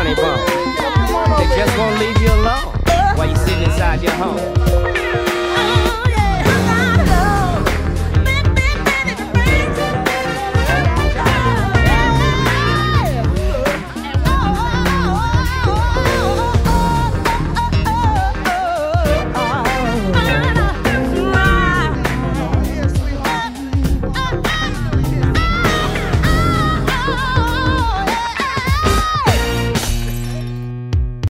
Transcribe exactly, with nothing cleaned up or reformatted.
honey bun. They just won't leave you alone while you sitting inside your home.